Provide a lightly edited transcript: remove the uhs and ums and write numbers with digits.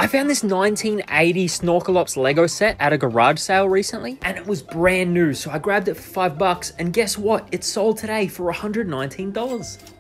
I found this 1980 Snorkelops Lego set at a garage sale recently, and it was brand new, so I grabbed it for $5, and guess what? It sold today for $119.